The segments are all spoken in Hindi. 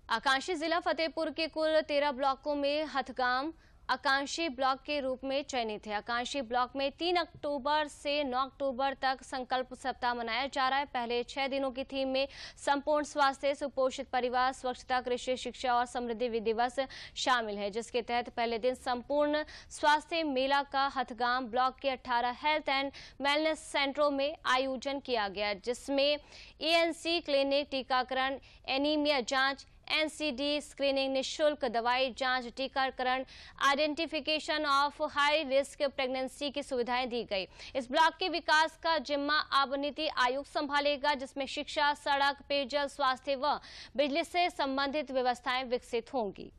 आकांक्षी जिला फतेहपुर के कुल 13 ब्लॉकों में हथगाम आकांक्षी ब्लॉक के रूप में चयनित है। आकांक्षी ब्लॉक में 3 अक्टूबर से 9 अक्टूबर तक संकल्प सप्ताह मनाया जा रहा है। पहले 6 दिनों की थीम में संपूर्ण स्वास्थ्य, सुपोषित परिवार, स्वच्छता, कृषि, शिक्षा और समृद्धि दिवस शामिल है, जिसके तहत पहले दिन संपूर्ण स्वास्थ्य मेला का हथगाम ब्लॉक के 18 हेल्थ एंड वेलनेस सेंटरों में आयोजन किया गया, जिसमें एएनसी क्लिनिक, टीकाकरण, एनीमिया जांच, एनसीडी स्क्रीनिंग, निःशुल्क दवाई जांच, टीकाकरण, identification of high risk pregnancy की सुविधाएं दी गई। इस ब्लॉक के विकास का जिम्मा अब नीति आयोग संभालेगा, जिसमें शिक्षा, सड़क, पेयजल, स्वास्थ्य व बिजली से संबंधित व्यवस्थाएं विकसित होंगी।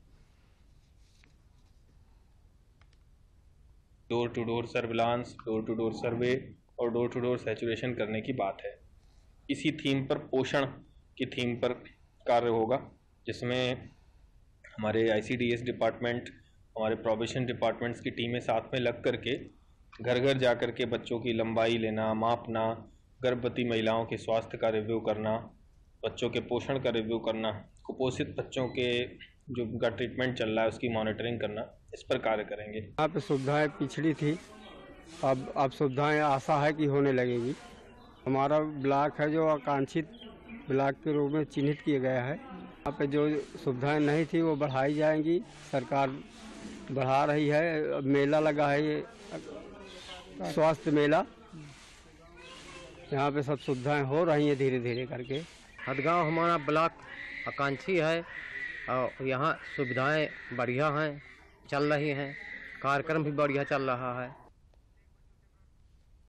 Door to door surveillance, door to door survey और डोर टू डोर सैचुरेशन करने की बात है। इसी थीम पर, पोषण की थीम पर कार्य होगा, जिसमें हमारे आईसीडीएस डिपार्टमेंट, हमारे प्रोबेशन डिपार्टमेंट्स की टीमें साथ में लग करके घर घर जा कर के बच्चों की लंबाई लेना, मापना, गर्भवती महिलाओं के स्वास्थ्य का रिव्यू करना, बच्चों के पोषण का रिव्यू करना, कुपोषित बच्चों के जो उनका ट्रीटमेंट चल रहा है उसकी मॉनिटरिंग करना, इस पर कार्य करेंगे। यहाँ पे सुविधाएं पिछड़ी थी, अब सुविधाएं आशा है कि होने लगेगी। हमारा ब्लॉक है जो आकांक्षित ब्लॉक के रूप में चिन्हित किया गया है। यहाँ पे जो सुविधाएं नहीं थी वो बढ़ाई जाएंगी, सरकार बढ़ा रही है। मेला लगा है, ये स्वास्थ्य मेला, यहाँ पे सब सुविधाएं हो रही हैं धीरे धीरे करके। हथगांव हमारा ब्लॉक आकांक्षी है और यहाँ सुविधाएं बढ़िया हैं, चल रही हैं, कार्यक्रम भी बढ़िया चल रहा है।